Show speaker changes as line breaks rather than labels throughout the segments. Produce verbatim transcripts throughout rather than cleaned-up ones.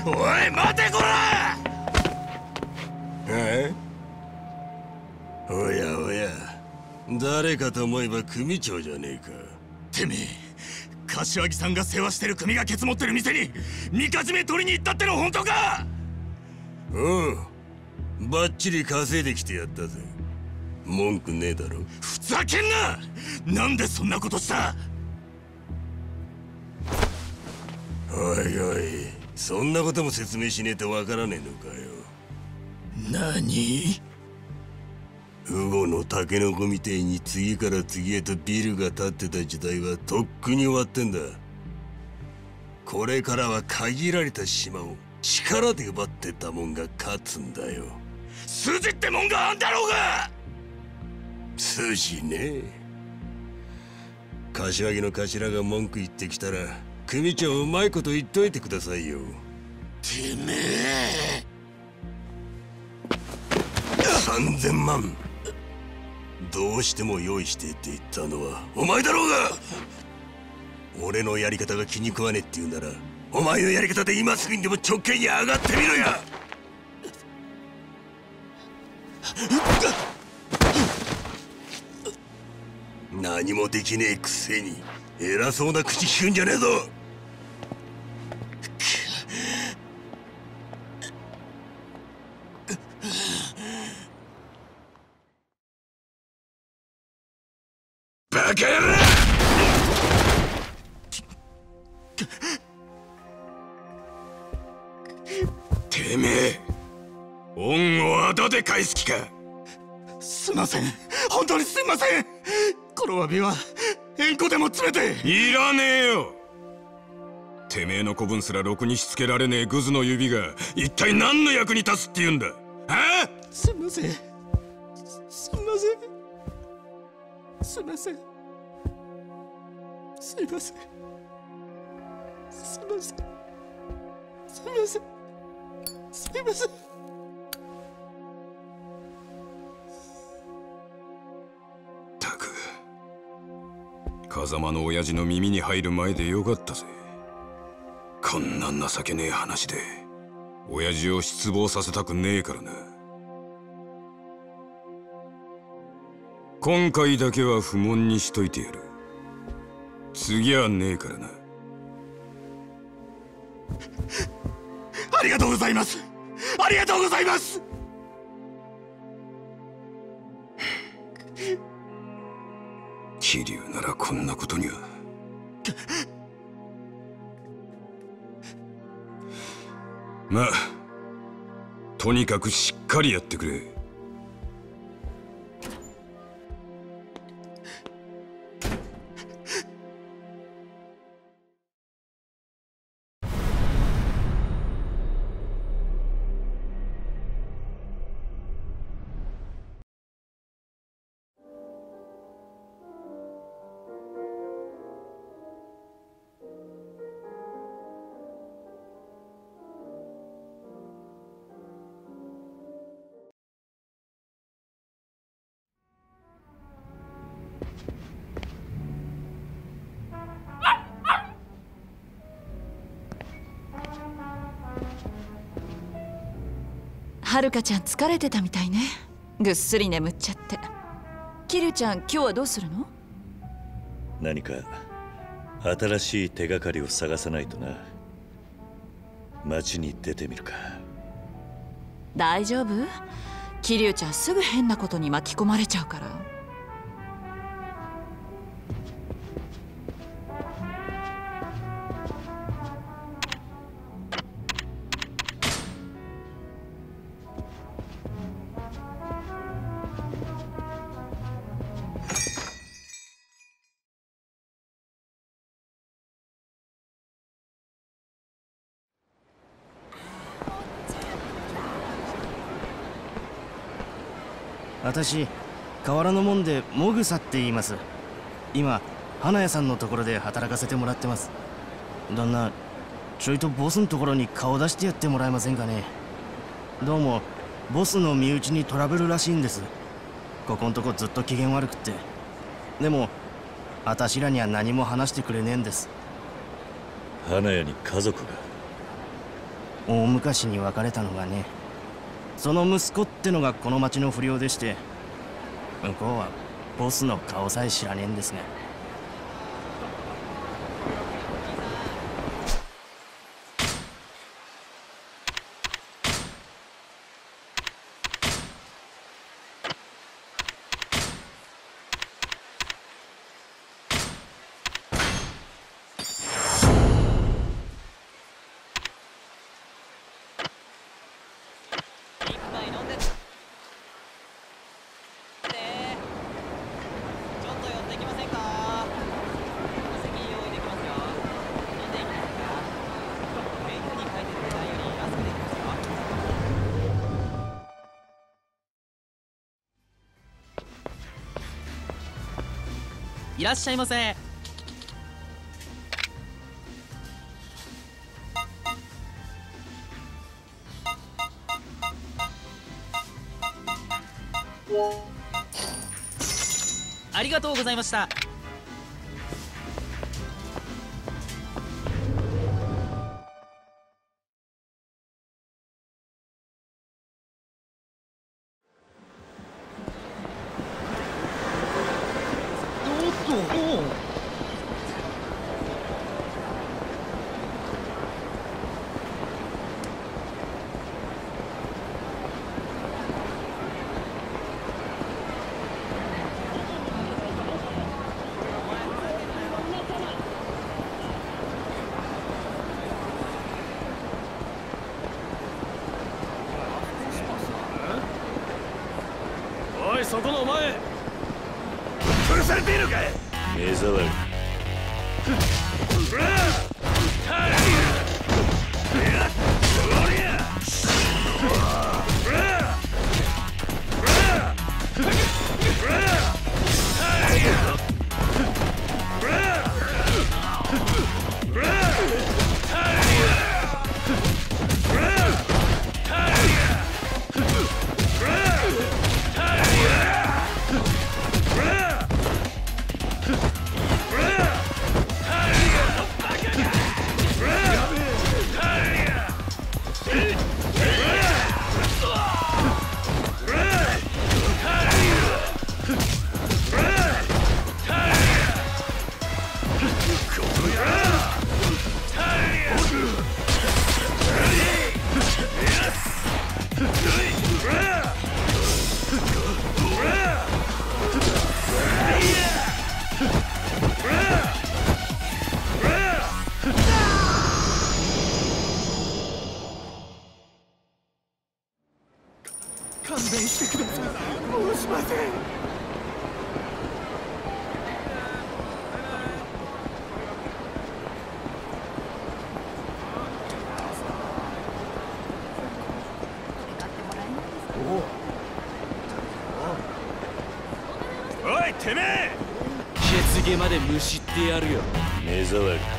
おい待てこら！
え？おやおや、誰かと思えば組長じゃねえか。
てめえ、柏木さんが世話してる組がケツ持ってる店にみかじめ取りに行ったっての本当か？
おう、バッチリ稼いできてやったぜ。文句ねえだろ。
ふざけんな！なんでそんなことした？
おいおい、そんなことも説明しねえとわからねえのかよ。
何？
ウゴのタケノコみてえに次から次へとビルが建ってた時代はとっくに終わってんだ。これからは限られた島を力で奪ってたもんが勝つんだよ。
筋ってもんがあんだろうが！
筋ね。柏木の頭が文句言ってきたら組長うまいこと言っといてくださいよ。
てめえ
さんぜんまんどうしても用意してって言ったのはお前だろうが。俺のやり方が気に食わねえって言うならお前のやり方で今すぐにでも直径に上がってみろや。何もできねえくせに偉そうな口聞くんじゃねえぞ。バカ野郎！てめえ、恩を仇で返す気か？
すいません、本当にすいません。この詫びは縁故でも詰めて。
いらねえよ。てめえの子分すらろくにしつけられねえグズの指が一体何の役に立つって言うんだ。あ？
すいません、すいません、すいません、すいません、すいません、すいません、すいません。
たく、風間の親父の耳に入る前でよかったぜ。こんな情けねえ話で親父を失望させたくねえからな。今回だけは不問にしといてやる。次はねえからな。
ありがとうございます。ありがとうございます。
桐生ならこんなことには。まあとにかくしっかりやってくれ。
はるかちゃん疲れてたみたいね。ぐっすり眠っちゃって。桐生ちゃん今日はどうするの？
何か新しい手がかりを探さないとな。街に出てみるか。
大丈夫？桐生ちゃんすぐ変なことに巻き込まれちゃうから。
私、河原の門でモグサって言います。今、花屋さんのところで働かせてもらってます。旦那、ちょいとボスのところに顔出してやってもらえませんかね。どうも、ボスの身内にトラブルらしいんです。ここんとこずっと機嫌悪くって。でも、あたしらには何も話してくれねえんです。
花屋に家族が？
大昔に別れたのがね。その息子ってのがこの町の不良でして、向こうはボスの顔さえ知らねえんですが。
いらっしゃいませ。ありがとうございました。
おい、そこのお前、
殺されているかい。
目障り。
勘弁してください。申しません。
おいてめえ、
血毛までむしってやるよ。
目障り。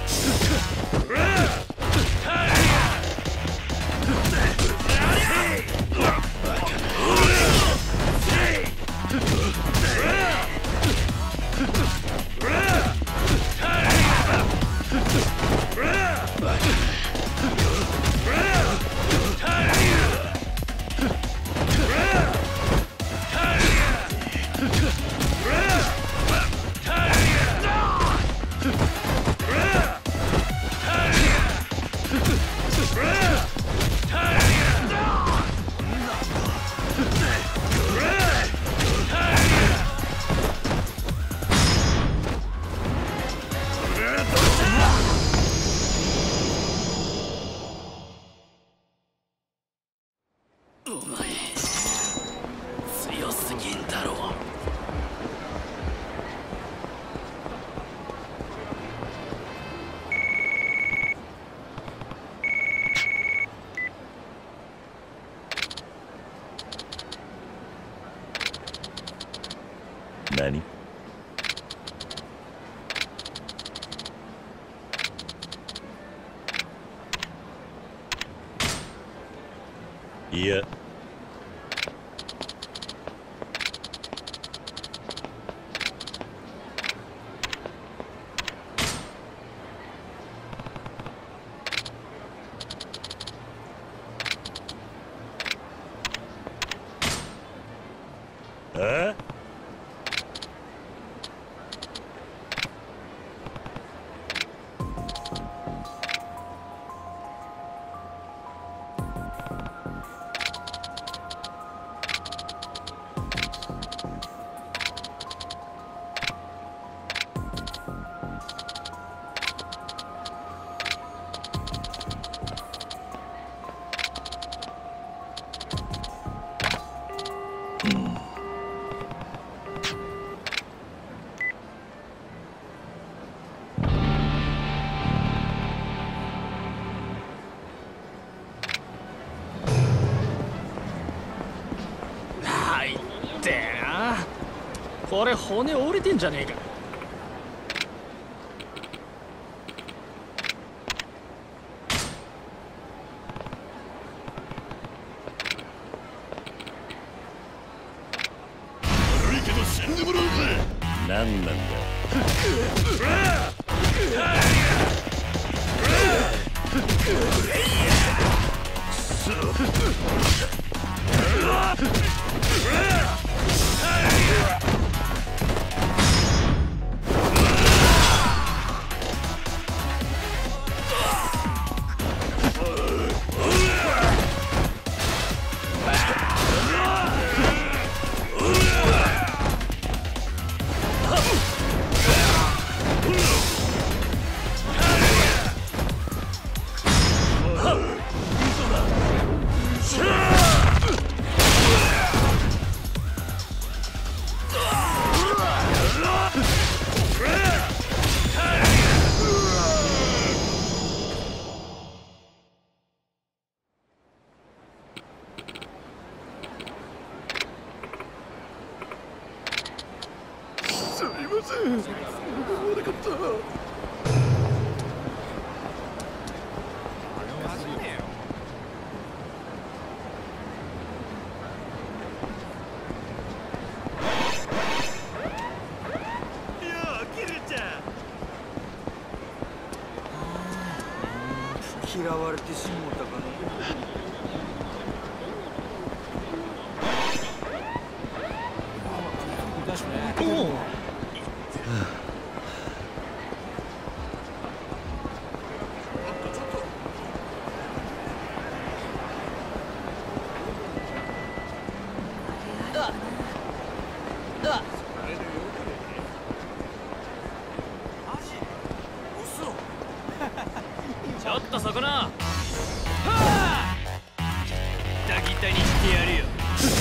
強すぎんだろう。
何？いや、
これ骨折れてんじゃねえか。
悪いけど死んでもらうぜ。
何なんだ。
すみません。悪かった。
嫌われてしもうたかな。
ちょっとそこのはあギタギタにしてやるよ。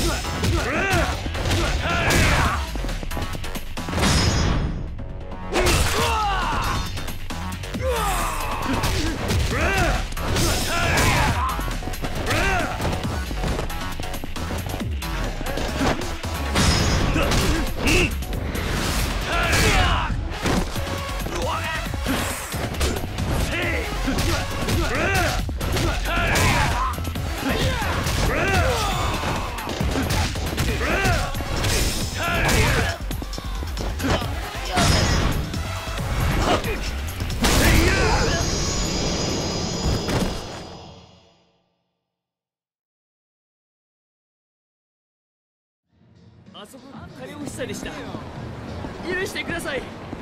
あそこ金欲しさでした。許してください。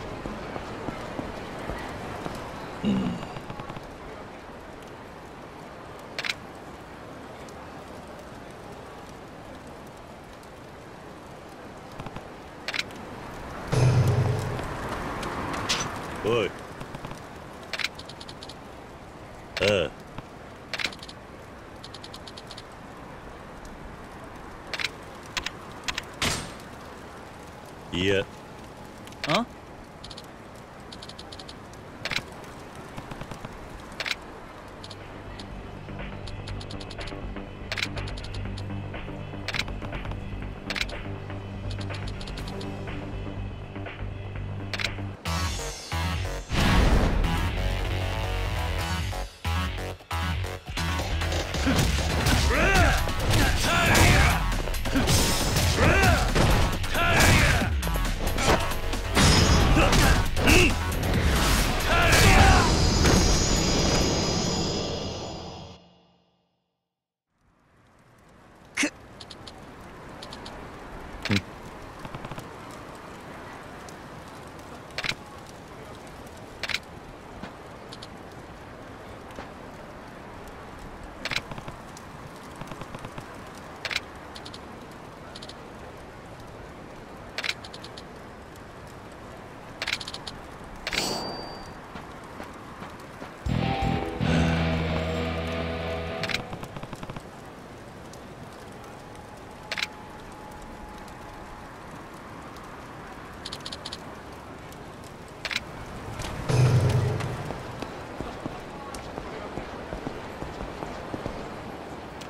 おい。ああ。いや。
あ？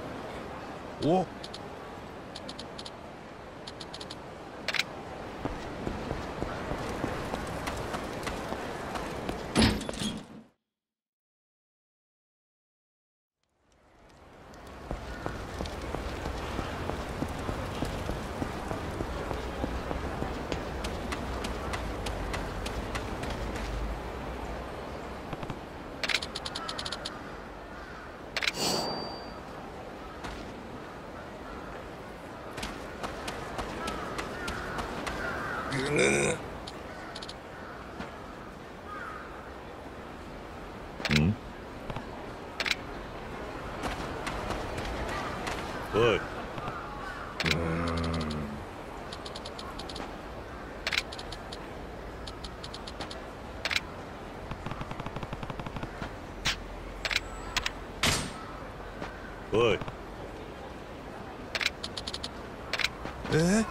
お
ん？おい。おい。
え？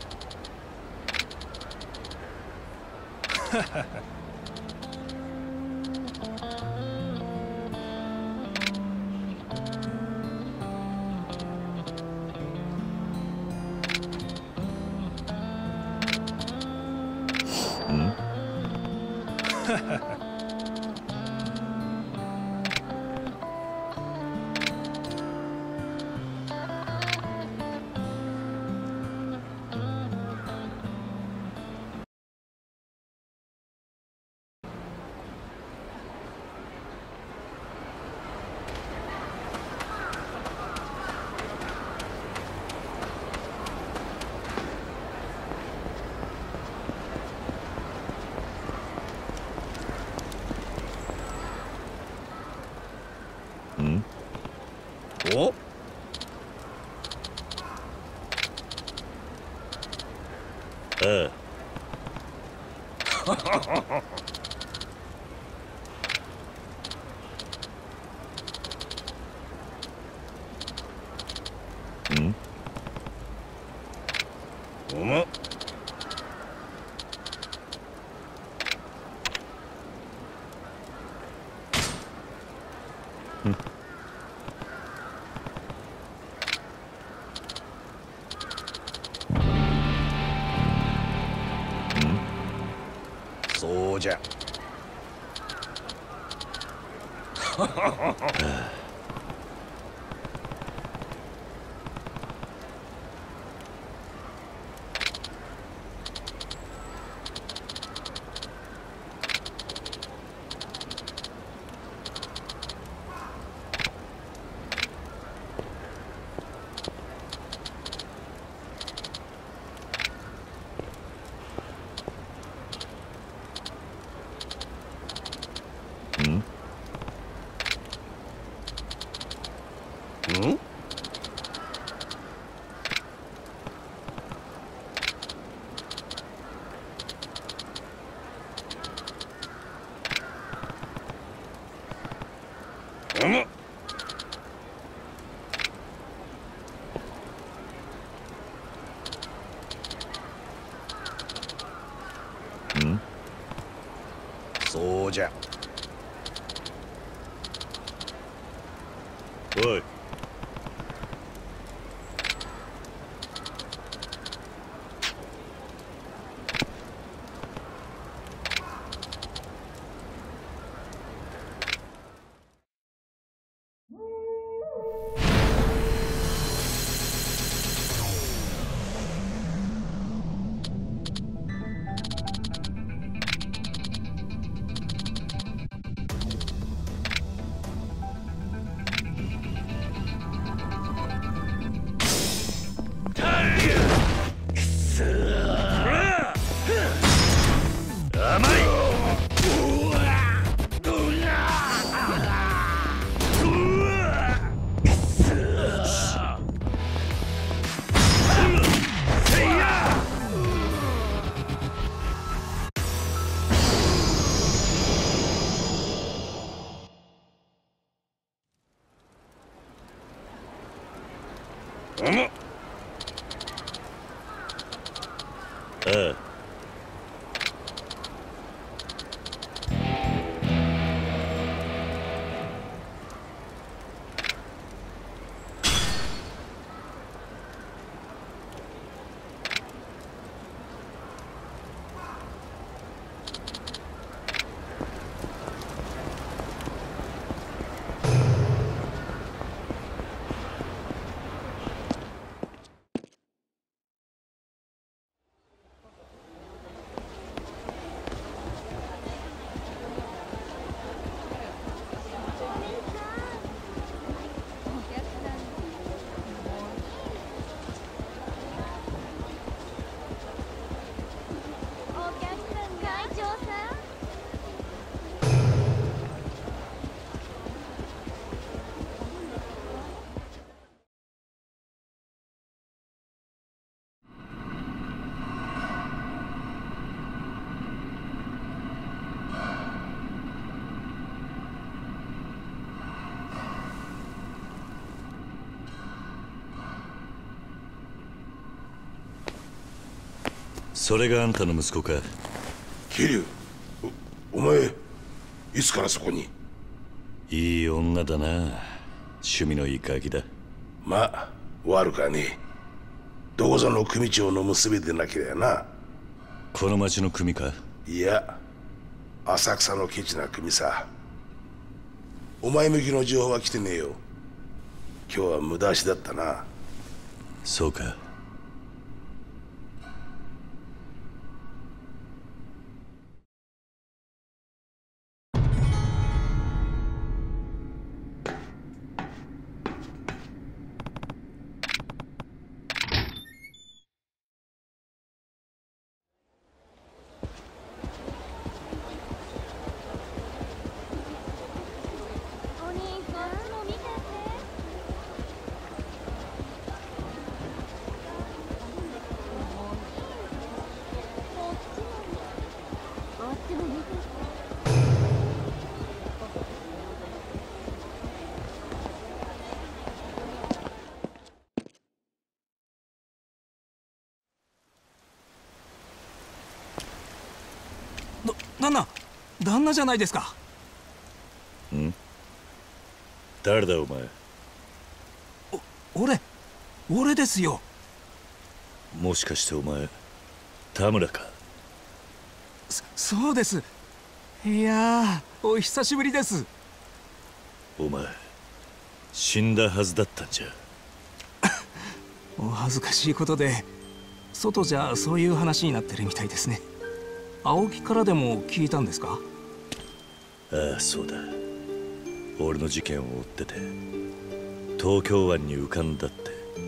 お？
ああ。ん？おま。
そうじゃ。ん？
おま。
ん？そうじゃ。
おい。おま。ああ。 それがあんたの息子か。
桐生、お、お前いつからそこに？
いい女だな。趣味のいいガキだ。
まあ悪かねえ。どこぞの組長の娘でなけりゃな。
この町の組か？
いや、浅草のケチな組さ。お前向きの情報は来てねえよ。今日は無駄足だったな。
そうか。
旦那、旦那じゃないですか。
ん？誰だお前？
お、俺、俺ですよ。
もしかしてお前、田村か？
そ、そうです。いやー、お久しぶりです。
お前、死んだはずだったんじゃ。
お恥ずかしいことで、外じゃそういう話になってるみたいですね。青木からでも聞いたんですか？
ああ、そうだ。俺の事件を追ってて東京湾に浮かんだって。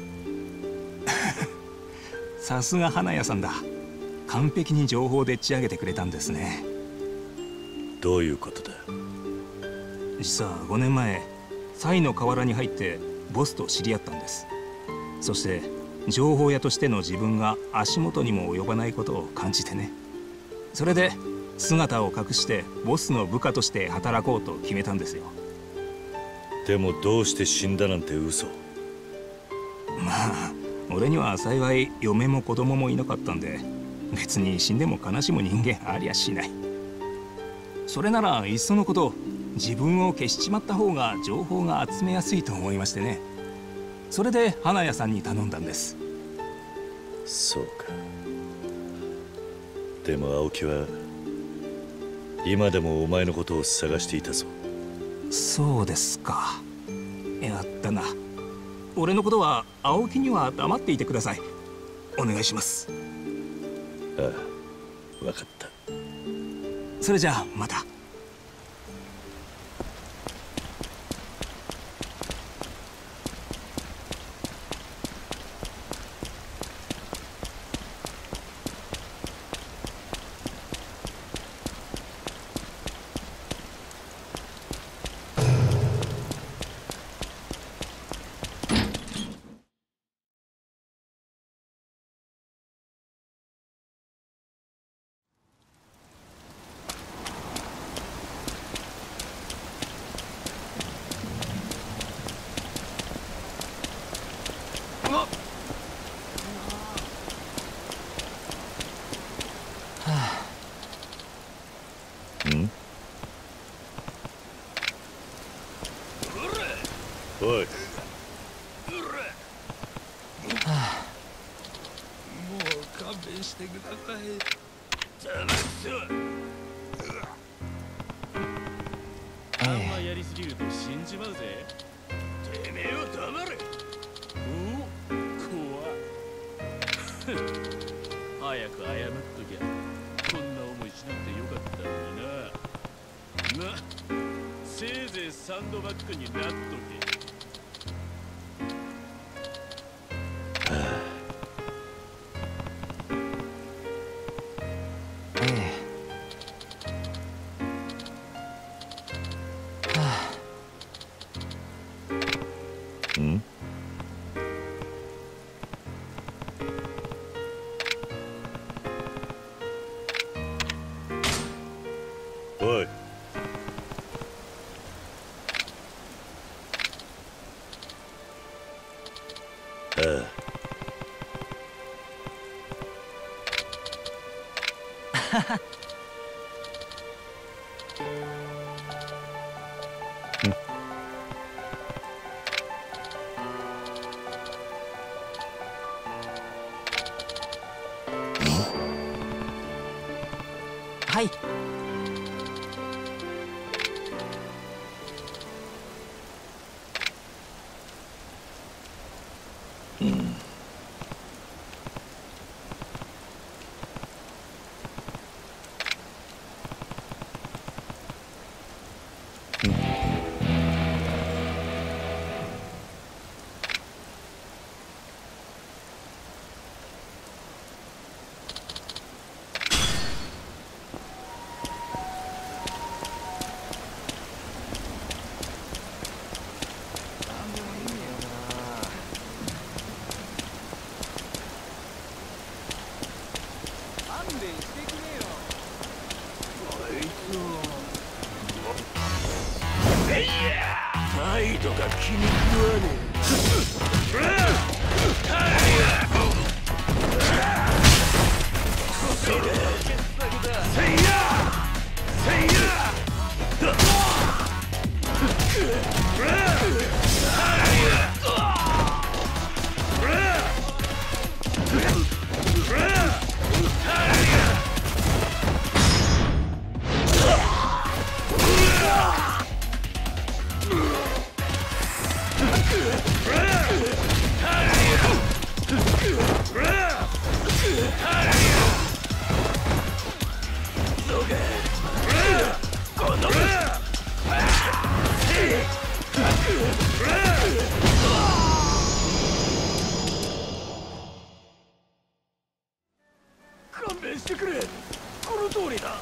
さすが花屋さんだ。完璧に情報をでっち上げてくれたんですね。
どういうことだ？
実はごねんまえサイの河原に入ってボスと知り合ったんです。そして情報屋としての自分が足元にも及ばないことを感じてね。それで姿を隠してボスの部下として働こうと決めたんですよ。
でもどうして死んだなんて嘘。
まあ俺には幸い嫁も子供もいなかったんで、別に死んでも悲しむ人間ありゃしない。それならいっそのこと自分を消しちまった方が情報が集めやすいと思いましてね。それで花屋さんに頼んだんです。
そうか。でも青木は今でもお前のことを探していたぞ。
そうですか。やったな。俺のことは青木には黙っていてください。お願いします。
ああ、分かった。
それじゃあまた。
おい、は
あ、もう勘弁してください。
あんまやりすぎると死んじまうぜ。てめえは黙れ。おお、怖っ。早く謝っときゃこんな思いしなくてよかったのにな。ま、せいぜいサンドバッグになっとけ。
おい、
はい。
うん。
態度が気に食わね勘弁してくれ。この通りだ。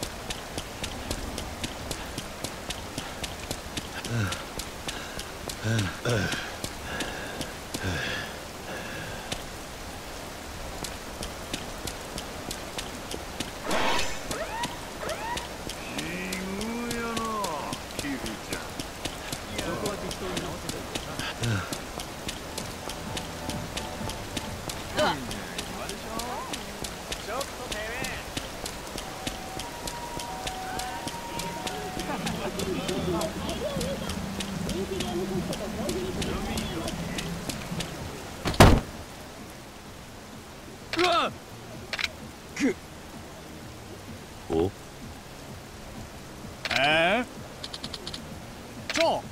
お？
え？ちょ。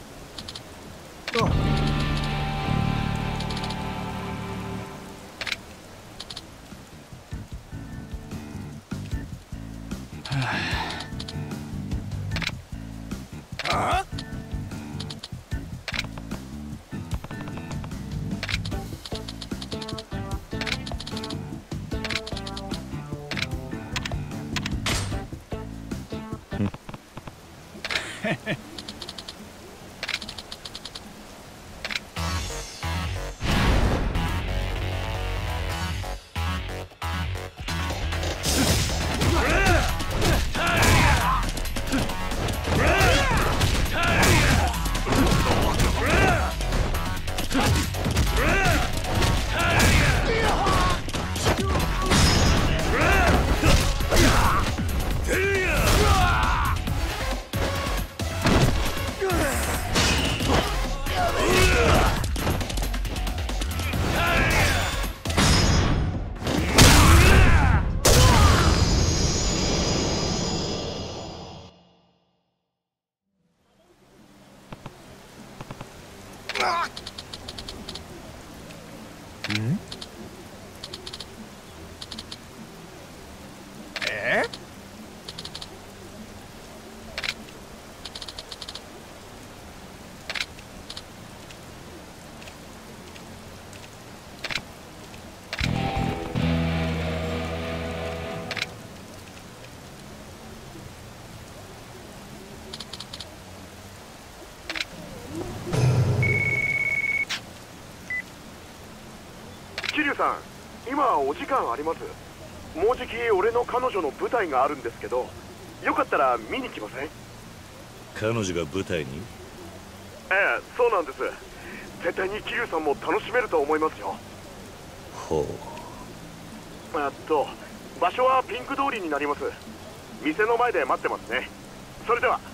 あ？ん？え？
桐生さん、今お時間あります？もうじき俺の彼女の舞台があるんですけど、よかったら見に来ません？
彼女が舞台に？
ええ、そうなんです。絶対に桐生さんも楽しめると思いますよ。
ほう。
えっと場所はピンク通りになります。 店の前で待ってますね。それでは。